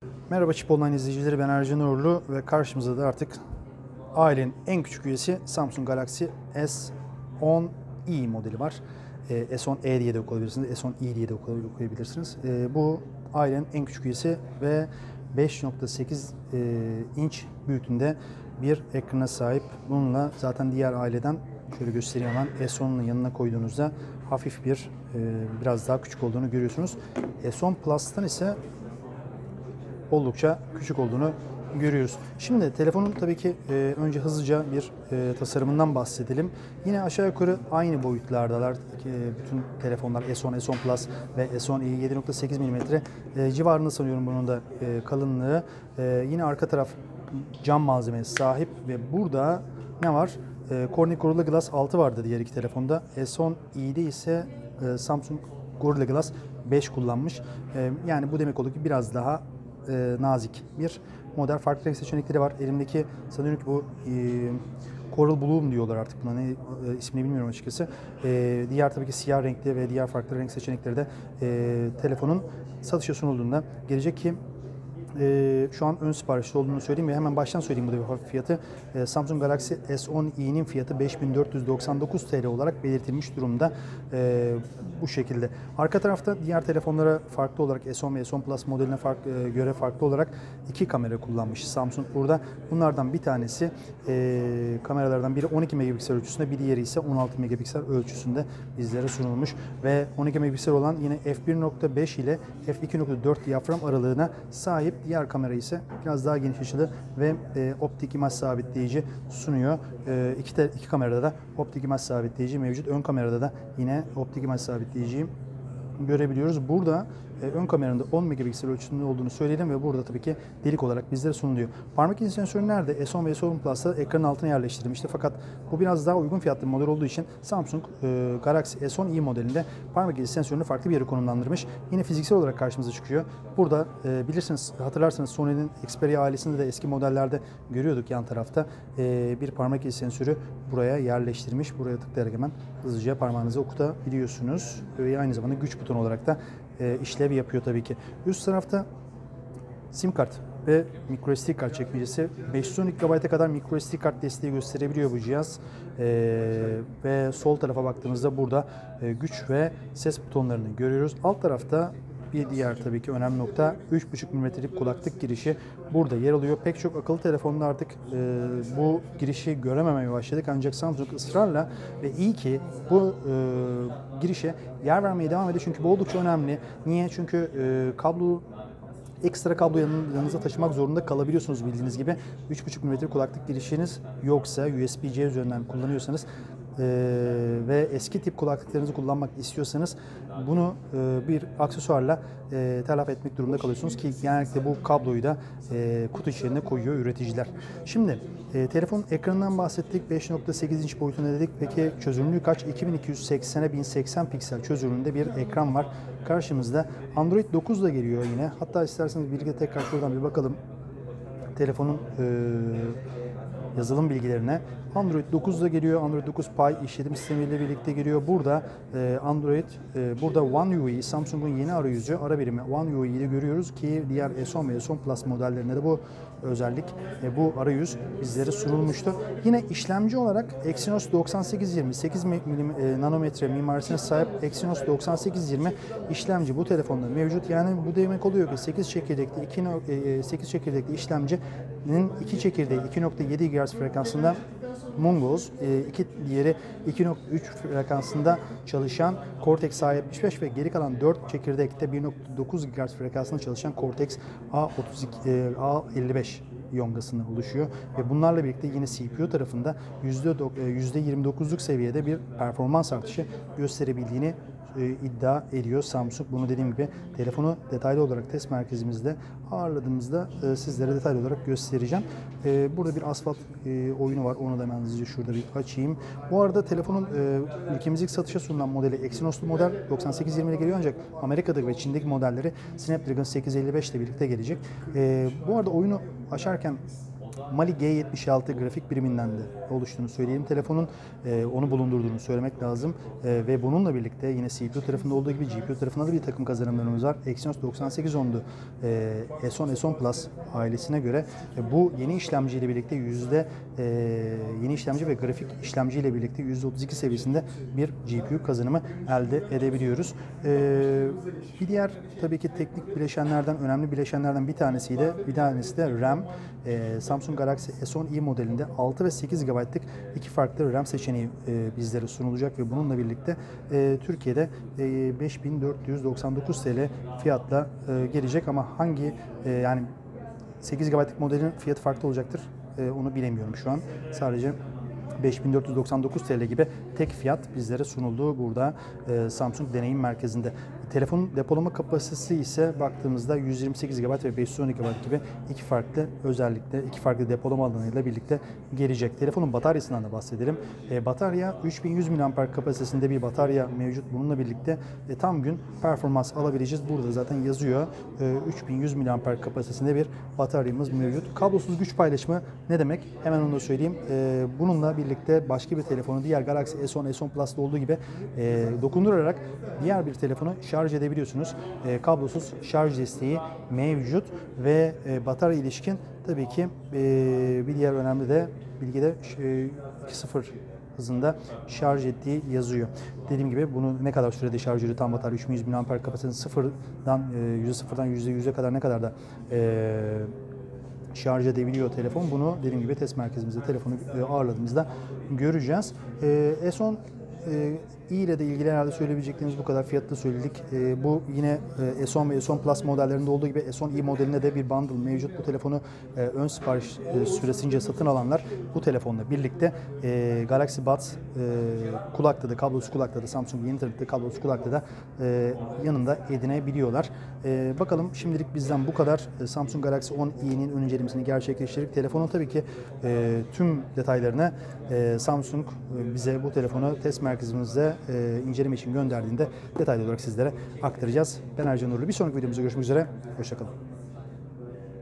Merhaba Chip Online izleyicileri, ben Ercan Uğurlu ve karşımızda da artık ailenin en küçük üyesi Samsung Galaxy S10e modeli var. S10e diye de okuyabilirsiniz, S10e diye de okuyabilirsiniz. Bu ailenin en küçük üyesi ve 5.8 inç büyüklüğünde bir ekrana sahip. Bununla zaten diğer aileden şöyle göstereyim hemen, S10'un yanına koyduğunuzda hafif bir biraz daha küçük olduğunu görüyorsunuz. S10 Plus'tan ise oldukça küçük olduğunu görüyoruz. Şimdi telefonun tabii ki önce hızlıca bir tasarımından bahsedelim. Yine aşağı yukarı aynı boyutlardalar. Bütün telefonlar S10, S10 Plus ve S10e 7.8 mm civarında sanıyorum bunun da kalınlığı. Yine arka taraf cam malzemesi sahip ve burada ne var? Corning Gorilla Glass 6 vardı diğer iki telefonda. S10e'de ise Samsung Gorilla Glass 5 kullanmış. Yani bu demek oluyor ki biraz daha nazik bir model. Farklı renk seçenekleri var. Elimdeki sanıyorum ki bu Coral Blue diyorlar artık buna, ne ismini bilmiyorum açıkçası. Diğer tabii ki siyah renkli ve diğer farklı renk seçenekleri de telefonun satışa sunulduğunda gelecek ki şu an ön siparişte olduğunu söyleyeyim ve hemen baştan söyleyeyim burada bir hafif fiyatı. Samsung Galaxy S10e'nin fiyatı 5499 TL olarak belirtilmiş durumda. Bu şekilde. Arka tarafta diğer telefonlara farklı olarak S10 ve S10 Plus modeline göre farklı olarak iki kamera kullanmış Samsung burada. Bunlardan bir tanesi kameralardan biri 12 megapiksel ölçüsünde, bir diğeri ise 16 megapiksel ölçüsünde bizlere sunulmuş ve 12 megapiksel olan yine f1.5 ile f2.4 diyafram aralığına sahip. Diğer kamera ise biraz daha geniş açılı ve optik imaj sabitleyici sunuyor. İki kamerada da optik imaj sabitleyici mevcut. Ön kamerada da yine optik imaj sabitleyiciyi görebiliyoruz. Burada ön kameranın da 10 megapiksel ölçüsünde olduğunu söyleyelim ve burada tabii ki delik olarak bizlere sunuluyor. Parmak izi sensörü nerede? S10 ve S10 Plus'ta ekranın altına yerleştirilmişti. Fakat bu biraz daha uygun fiyatlı bir model olduğu için Samsung Galaxy S10e modelinde parmak izi sensörünü farklı bir yere konumlandırmış. Yine fiziksel olarak karşımıza çıkıyor. Burada bilirsiniz, hatırlarsanız Sony'nin Xperia ailesinde de eski modellerde görüyorduk yan tarafta bir parmak izi sensörü buraya yerleştirmiş. Buraya tıklayarak hemen hızlıca parmağınızı okutabiliyorsunuz. Ve aynı zamanda güç butonu olarak da işlev yapıyor tabii ki. Üst tarafta SIM kart ve microSD kart çekmecesi. 512 GB'a kadar microSD kart desteği gösterebiliyor bu cihaz. Ve sol tarafa baktığımızda burada güç ve ses butonlarını görüyoruz. Alt tarafta bir diğer tabii ki önemli nokta 3.5 mm'lik kulaklık girişi burada yer alıyor. Pek çok akıllı telefonda artık bu girişi görememeye başladık. Ancak Samsung ısrarla ve iyi ki bu girişe yer vermeye devam ediyor. Çünkü bu oldukça önemli. Niye? Çünkü ekstra kablo yanınıza taşımak zorunda kalabiliyorsunuz bildiğiniz gibi. 3.5 mm kulaklık girişiniz yoksa USB-C üzerinden kullanıyorsanız ve eski tip kulaklıklarınızı kullanmak istiyorsanız bunu bir aksesuarla telafi etmek durumunda kalıyorsunuz ki genellikle bu kabloyu da kutu içerisine koyuyor üreticiler. Şimdi telefon ekranından bahsettik. 5.8 inç boyutunda dedik. Peki çözünürlüğü kaç? 2280'e 1080 piksel çözünürlüğünde bir ekran var. Karşımızda Android 9 da geliyor yine. Hatta isterseniz birlikte tekrar şuradan bir bakalım telefonun yazılım bilgilerine. Android 9 da geliyor. Android 9 Pie işletim sistemiyle birlikte geliyor. Burada burada One UI, Samsung'un yeni arayüzü, ara birimi One UI ile görüyoruz ki diğer S10 ve S10 Plus modellerinde de bu özellik, bu arayüz bizlere sunulmuştu. Yine işlemci olarak Exynos 9820 8 nanometre mimarisine sahip Exynos 9820 işlemci bu telefonda mevcut. Yani bu demek oluyor ki 8 çekirdekli işlemcinin 2 çekirdeği 2.7 GHz frekansında Mongoose, diğeri 2.3 frekansında çalışan Cortex A75 ve geri kalan 4 çekirdekte 1.9 GHz frekansında çalışan Cortex A55 yongasını oluşuyor ve bunlarla birlikte yine CPU tarafında %29'luk seviyede bir performans artışı gösterebildiğini iddia ediyor Samsung. Bunu dediğim gibi telefonu detaylı olarak test merkezimizde ağırladığımızda sizlere detaylı olarak göstereceğim. Burada bir asfalt oyunu var. Onu da hemen hızlıca şurada bir açayım. Bu arada telefonun ülkemizdeki satışa sunulan modeli Exynos'lu model 9820 ile geliyor ancak Amerika'daki ve Çin'deki modelleri Snapdragon 855 ile birlikte gelecek. Bu arada oyunu açarken Mali G76 grafik biriminden de oluştuğunu söyleyelim. Telefonun onu bulundurduğunu söylemek lazım. Ve bununla birlikte yine CPU tarafında olduğu gibi GPU tarafında da bir takım kazanımlarımız var. Exynos 9810'du S10 S10 Plus ailesine göre bu yeni işlemciyle birlikte yeni işlemci ve grafik işlemciyle birlikte %32 seviyesinde bir GPU kazanımı elde edebiliyoruz. Bir diğer tabii ki teknik bileşenlerden, önemli bileşenlerden bir tanesi de RAM. Samsung Galaxy S10e modelinde 6 ve 8 GB'lık iki farklı RAM seçeneği bizlere sunulacak ve bununla birlikte Türkiye'de 5499 TL fiyatla gelecek ama hangi yani 8 GB'lık modelin fiyatı farklı olacaktır onu bilemiyorum şu an. Sadece 5499 TL gibi tek fiyat bizlere sunuldu burada Samsung Deneyim Merkezi'nde. Telefonun depolama kapasitesi ise baktığımızda 128 GB ve 512 GB gibi iki farklı depolama alanıyla birlikte gelecek. Telefonun bataryasından da bahsedelim. Batarya 3100 mAh kapasitesinde bir batarya mevcut. Bununla birlikte tam gün performans alabileceğiz. Burada zaten yazıyor. 3100 mAh kapasitesinde bir bataryamız mevcut. Kablosuz güç paylaşımı ne demek? Hemen onu da söyleyeyim. Bununla birlikte başka bir telefonu diğer Galaxy S10, S10 Plus'ta olduğu gibi dokundurarak diğer bir telefonu şarj edebiliyorsunuz. Kablosuz şarj desteği mevcut ve batarya ilişkin tabii ki bir diğer önemli de bilgide 2.0 hızında şarj ettiği yazıyor. Dediğim gibi bunu ne kadar sürede şarj ediyor tam batarya 3100 mAh kapasitesinin sıfırdan %100'e kadar ne kadar da şarj edebiliyor telefon. Bunu dediğim gibi test merkezimizde telefonu ağırladığımızda göreceğiz. S10 ile de ilgili herhalde söyleyebileceklerimiz bu kadar. Fiyatı da söyledik. Bu yine S10 ve S10 Plus modellerinde olduğu gibi S10e modelinde de bir bundle mevcut. Bu telefonu ön sipariş süresince satın alanlar bu telefonla birlikte Galaxy Buds kulaklığı da, kablosuz kulaklığı da, Samsung yeni tanıttığı kablosuz kulaklığı da yanında edinebiliyorlar. Bakalım şimdilik bizden bu kadar. Samsung Galaxy 10i'nin ön incelemesini gerçekleştirdik. Telefonun tabii ki tüm detaylarını Samsung bize bu telefonu test merkezimizde inceleme için gönderdiğinde detaylı olarak sizlere aktaracağız. Ben Ercan Uğurlu. Bir sonraki videomuzda görüşmek üzere. Hoşça kalın.